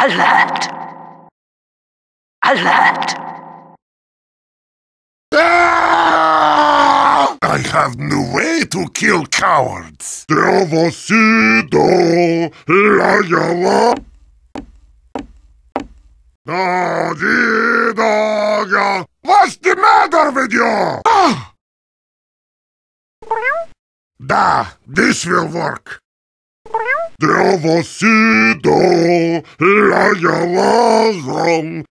Alert! Alert! Ah! I have no way to kill cowards. Devo sido la Doggy. What's the matter with you? Ah! This will work. Devo sido la